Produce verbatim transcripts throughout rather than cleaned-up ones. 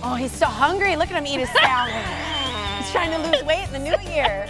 Oh, he's so hungry. Look at him eat his salad. He's trying to lose weight in the new year.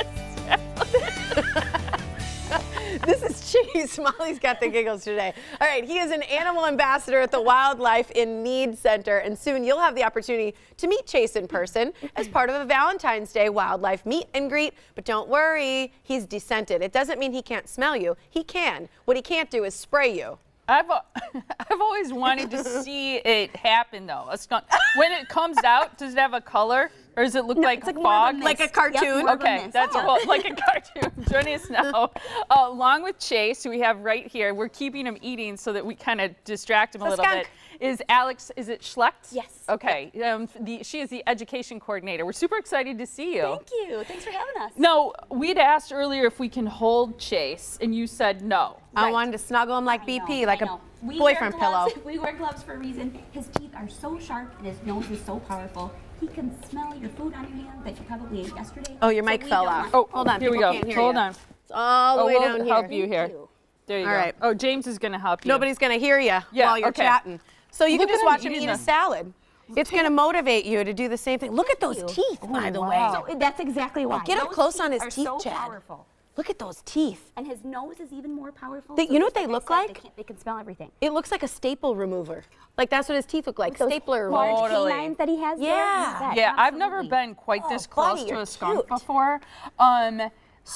This is Chase. Molly's got the giggles today. All right, he is an animal ambassador at the Wildlife in Need Center, and soon you'll have the opportunity to meet Chase in person as part of a Valentine's Day wildlife meet and greet. But don't worry, he's descented. It doesn't mean he can't smell you. He can. What he can't do is spray you. I've I've always wanted to see it happen though. A skunk. When it comes out, does it have a color, or does it look no, like, like fog? Like a cartoon. Yep, okay, that's yeah. cool. Like a cartoon. Joining us now, uh, along with Chase, who we have right here, we're keeping him eating so that we kind of distract him a, a little skunk. bit. Is Alex? Is it Schlecht? Yes. Okay. Um, the, she is the education coordinator. We're super excited to see you. Thank you. Thanks for having us. No, we'd asked earlier if we can hold Chase, and you said no. I right. wanted to snuggle him like I B P, know, like a we boyfriend pillow. We wear gloves for a reason. His teeth are so sharp and his nose is so powerful. He can smell your food on your hand that you probably ate yesterday. Oh, your so mic fell off. Oh, hold on. Here we People go. Can't hear Hold you. on. It's all the oh, way we'll down here. help you here. you. There you all go. Right. Oh, James is going to help you. Nobody's going to hear you yeah, while you're okay. chatting. So you Look can just him watch him eat them. a salad. It's going to motivate you to do the same thing. Look at those teeth, oh, by the wow. way. So that's exactly why. Oh, get up those close on his are teeth, so Chad. Powerful. Look at those teeth. And his nose is even more powerful. They, so you know what they like look said, like? They can, they can smell everything. It looks like a staple remover. Like that's what his teeth look like. Those Stapler large remover. Totally. canines that he has. Yeah. There, Yeah, absolutely. I've never been quite Oh, this close buddy, to you're a skunk cute. before. Um,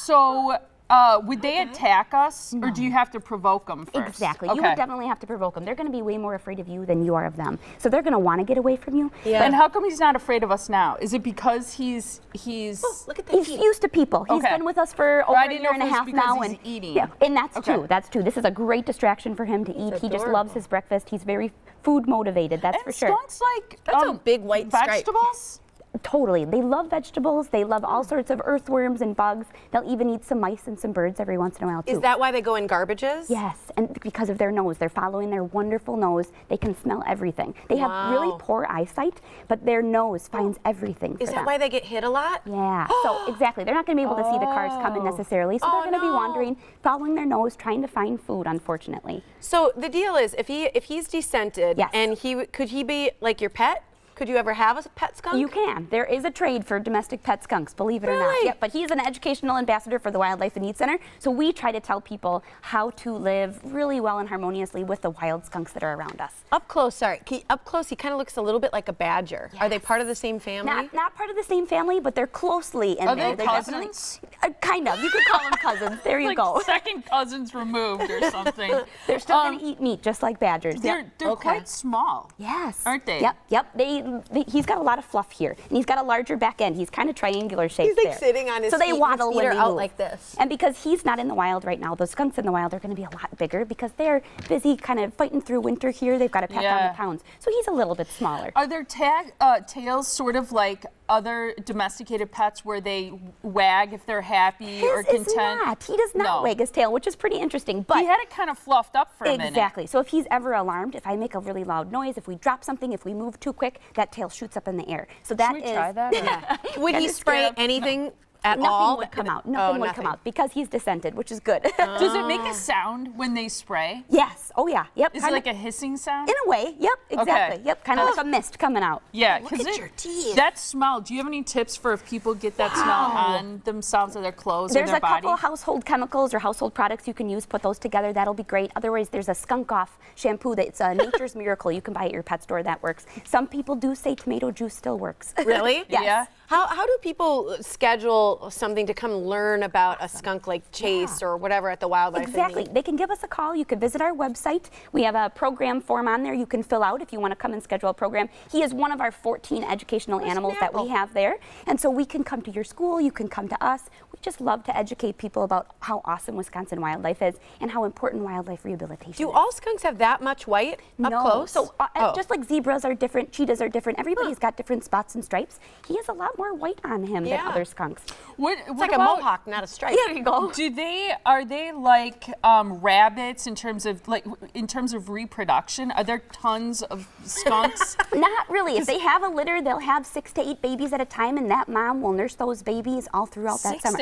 so uh, would they attack us, no. or do you have to provoke them first? Exactly. Okay. You would definitely have to provoke them. They're going to be way more afraid of you than you are of them. So they're going to want to get away from you. Yeah. And how come he's not afraid of us now? Is it because he's he's? Oh, look at that. He's used to people. He's Okay. been with us for over I a didn't year know and a if it was half because now, he's and eating. yeah, and that's Okay. true. That's true. This is a great distraction for him to eat. It's he just adorable. loves his breakfast. He's very food motivated. That's and for sure. Skunks like That's um, a big white stripe. vegetables. Totally. They love vegetables. They love all sorts of earthworms and bugs. They'll even eat some mice and some birds every once in a while, too. Is that why they go in garbages? Yes, and because of their nose. They're following their wonderful nose. They can smell everything. They Wow. have really poor eyesight, but their nose finds everything for Is that them. why they get hit a lot? Yeah, so exactly. They're not going to be able to see the cars coming necessarily, so Oh, they're going to no. be wandering, following their nose, trying to find food, unfortunately. So the deal is, if he if he's descented, Yes. and he could he be like your pet? Could you ever have a pet skunk? You can. There is a trade for domestic pet skunks, believe it or not. Really? Yep, but he's an educational ambassador for the Wildlife and Need Center, so we try to tell people how to live really well and harmoniously with the wild skunks that are around us. Up close, sorry. He, up close, he kind of looks a little bit like a badger. Are they Yes. part of the same family? Not, not part of the same family, but they're closely in Are there. they They're cousins? definitely- Uh, kind of. You could call them cousins. There you like go. second cousins removed or something. They're still Um, going to eat meat just like badgers. They're Yep. they're Okay. quite small. Yes. Aren't they? Yep, yep. They, they, he's got a lot of fluff here, and he's got a larger back end. He's kind of triangular shaped He's like there. sitting on his so they feet, his waddle feet when are they out move. like this. And because he's not in the wild right now, those skunks in the wild are going to be a lot bigger because they're busy kind of fighting through winter here. They've got to pack Yeah. on the pounds. So he's a little bit smaller. Are their tag uh, tails sort of like other domesticated pets where they wag if they're happy His or is content? not. He does not No. wag his tail, which is pretty interesting. But He had it kind of fluffed up for a minute. exactly. So if he's ever alarmed, if I make a really loud noise, if we drop something, if we move too quick, that tail shoots up in the air. So that Should we is try that? Yeah. Would That he is spray scary. anything at nothing all? would come out. Oh, Nothing would nothing. come out because he's descented, which is good. Does it make a sound when they spray? Yes. Oh yeah. Yep. Is it Kinda- like a hissing sound? in a way? Yep. Exactly. Yep. Kind of like a mist coming out. Yeah, Look because at your teeth. that smell. Do you have any tips for if people get that smell on themselves or their clothes There's or their a body? couple household chemicals or household products you can use. Put those together. That'll be great. Otherwise, there's a skunk off shampoo that's a Nature's Miracle. You can buy at your pet store. That works. Some people do say tomato juice still works. Really? Yes. Yeah. How, how do people schedule something to come learn about a skunk like Chase or whatever at the Wildlife and Exactly. Need? They can give us a call. You can visit our website. We have a program form on there you can fill out if you want to come and schedule a program. He is one of our fourteen educational Where's animals an that we apple? have there. And so we can come to your school. You can come to us. We just love to educate people about how awesome Wisconsin wildlife is and how important wildlife rehabilitation Do is. all skunks have that much white up no. close? So uh, Oh. just like zebras are different, cheetahs are different, everybody's got different spots and stripes. He has a lot more white on him Yeah. than other skunks. What, It's what like about, a mohawk, not a stripe. There you go. Do they are they like um, rabbits in terms of like in terms of reproduction? Are there tons of skunks? Not really. If they have a litter, they'll have six to eight babies at a time, and that mom will nurse those babies all throughout that Six summer. to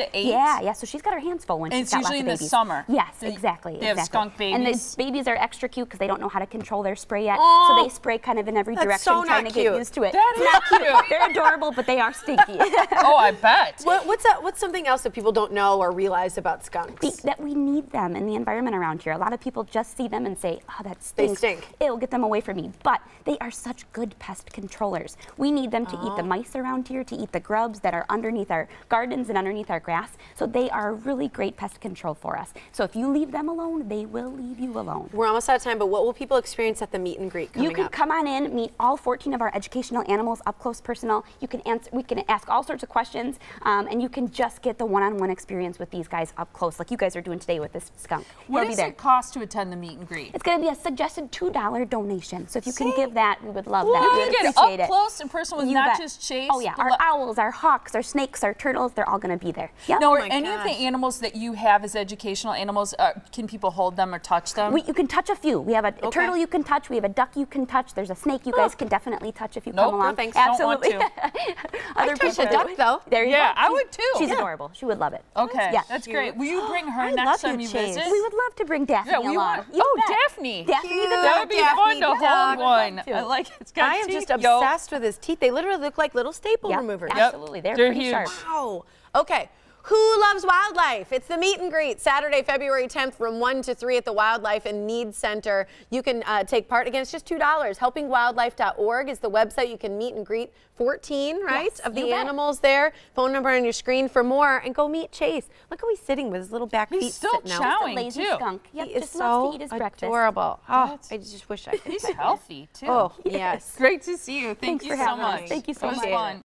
at eight? Yeah, yeah. So she's got her hands full when And she's it's got lots usually of in the babies. summer. Yes, They- exactly. they have exactly. skunk And babies. the babies are extra cute because they don't know how to control their spray yet. Aw. So they spray kind of in every That's direction, so trying not to cute. get used to it. That It's not is cute. cute. They're adorable, but they are stinky. Oh, I bet. What, what's that, what's something else that people don't know or realize about skunks? Be- that we need them in the environment around here. A lot of people just see them and say, oh, that They stinks. stink. It'll get them away from me. But they are such good pest controllers. We need them to eat Oh. the mice around here, to eat the grubs that are underneath our gardens and underneath our grass. So they are really great pest control for us. So if you leave them alone, they will leave you alone. We're almost out of time, but what will people experience at the meet and greet coming You can up? come on in, meet all fourteen of our educational animals up close personal. You can answer, we can ask all sorts of questions, um, and you can just get the one-on-one experience with these guys up close, like you guys are doing today with this skunk. What He'll be does there. it cost to attend the meet and greet? It's going to be a suggested two dollar donation. So if you can See? give that, we would love Well, that. We you would get appreciate up it. close and personal with You not bet. just Chase. Oh yeah, but our lo- owls, our hawks, our snakes, our turtles, they're all going to be there. Yep. Now, are my any of the gosh. animals that you have as educational animals, uh, can people hold them or touch them? We, you can touch a few. We have a, a Okay. turtle you can touch. We have a duck you can touch. There's a snake you guys can definitely touch if you Nope, come no along. thanks. Don't want Absolutely. Other touch people a duck, do. though. There you Yeah, go. I She's- would too. She's Yeah. adorable. She would love it. Okay, Yeah. that's great. Will you bring her I next love time you, you Chase. visit? We would love to bring Daphne Yeah, we along. want. You Oh, bet. Daphne. Daphne Cute. the That dog. would be Daphne fun to the hold dog. one. Love to. I like it's got I am teeth, just yo. obsessed with his teeth. They literally look like little staple Yep, removers. absolutely. They're, They're pretty huge. sharp. Wow. Okay. Who loves wildlife? It's the meet and greet Saturday, February tenth from one to three at the Wildlife and Needs Center. You can uh, take part. Again, it's just two dollars. helping wildlife dot org is the website. You can meet and greet fourteen, right, Yes, of you the bet. animals there. Phone number on your screen for more. And go meet Chase. Look how he's sitting with his little back He's feet still sitting out. chowing. Just a lazy too. skunk. Yep, He is just loves so to eat his breakfast. adorable. Oh, That's- I just wish I could. He's healthy too. Oh, yes. Great to see you. Thank Thanks you for so having much. us. Thank you so It was much. fun.